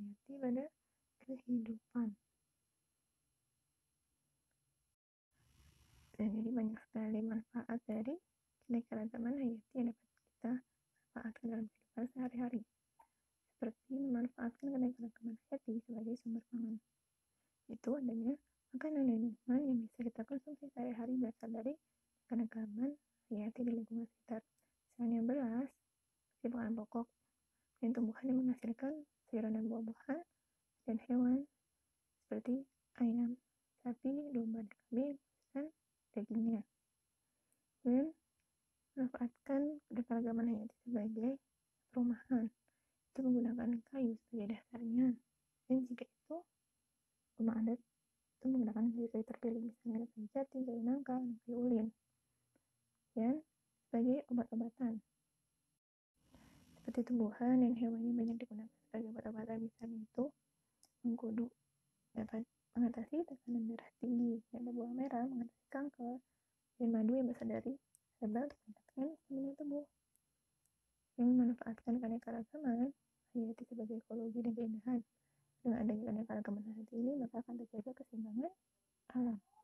hayati pada kehidupan. Dan jadi banyak sekali manfaat dari keanekaragaman hayati yang dapat kita manfaatkan dalam kehidupan sehari-hari. Seperti memanfaatkan keanekaragaman hayati sebagai sumber pangan. Itu adanya makanan dan minuman yang bisa kita konsumsi sehari-hari berasal dari keanekaragaman hayati di lingkungan sekitar. Misalnya beras, seperti makanan pokok, dan tumbuhan yang menghasilkan sayuran dan buah-buahan, dan hewan seperti ayam, sapi, domba, dan kambing dan dagingnya. Dan manfaatkan keanekaragaman hayati sebagai perumahan. Itu menggunakan kayu sebagai dasarnya. Dan jika itu rumah adat itu menggunakan kayu-kayu terpilih, misalnya kayu jati, kayu nangka, dan kayu ulin. Dan sebagai obat-obatan. Seperti tumbuhan dan hewan yang banyak digunakan sebagai obat-obatan, misalnya itu mengkudu dapat mengatasi tekanan darah tinggi, dan buah merah mengatasi kanker, dan madu yang berasal dari herbal untuk meningkatkan stamina tubuh. Yang memanfaatkan keanekaragaman hayati sebagai ekologi dan keindahan. Dengan adanya keanekaragaman hayati ini, maka akan terjaga keseimbangan alam.